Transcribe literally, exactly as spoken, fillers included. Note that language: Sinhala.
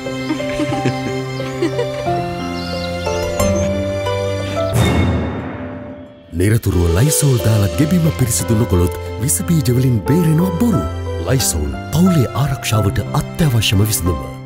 නිරතුරුව ලයිසෝල් දාලා ගෙබිම පිරිසිදු නොකොළොත් විස බීජ වලින් බේරෙනවා බොරු. ලයිසෝල් පවුලේ ආරක්ෂාවට අත්‍යවශ්‍යම විසඳුම.